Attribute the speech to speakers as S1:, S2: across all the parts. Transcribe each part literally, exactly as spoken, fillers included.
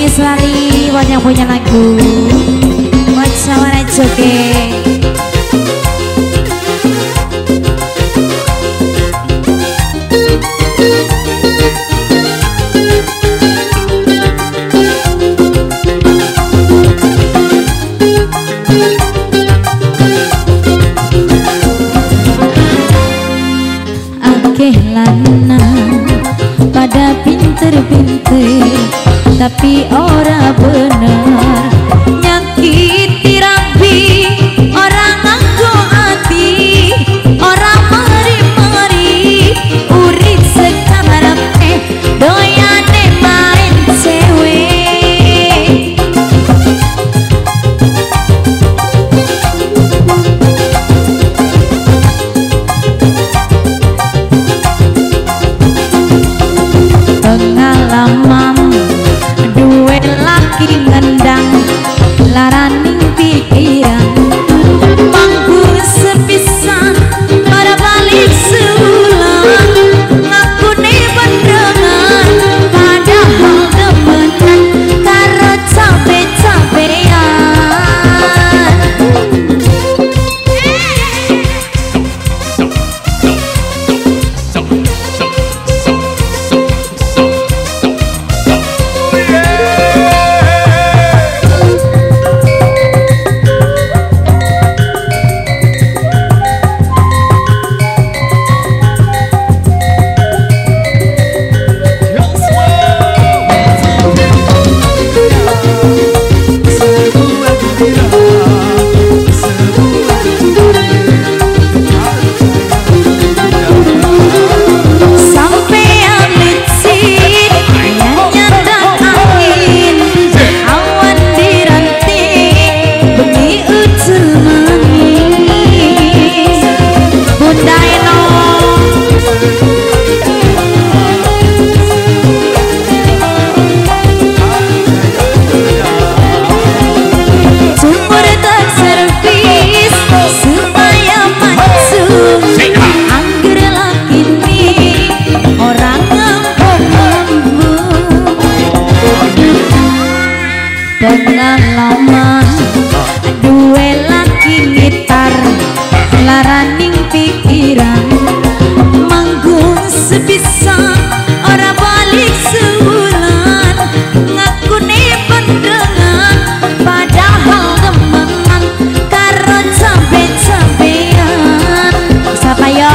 S1: selalu buat yang punya lagu buat sawana joget. Akeh lanang pada pinter-pinter tapi ora bener nyakiti rabi orang nganggo hati orang mari-mari urip sekarepe doyane main cewek. Pengalaman duwe laki ngendang laraning pikiran mangku sepisan pada balik sebulan ngakune bendengan padahal demenan karo capek-capekan. Pengalaman duwe laki gitar laraning pikiran manggung sebisa ora balik sebulan ngakune bendengan padahal demenan karo capek-capekan. Siapa yo?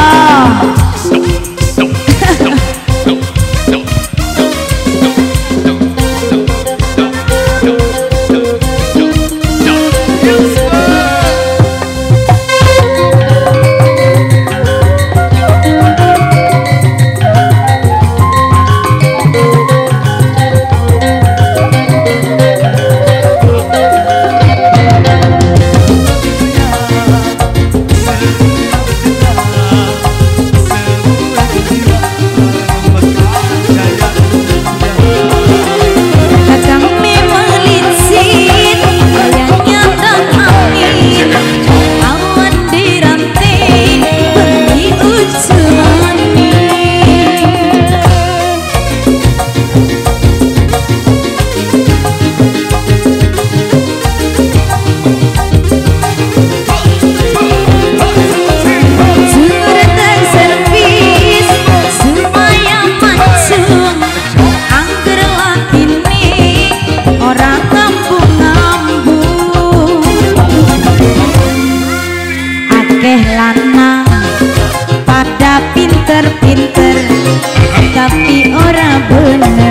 S1: Lanang pada pinter-pinter tapi ora bener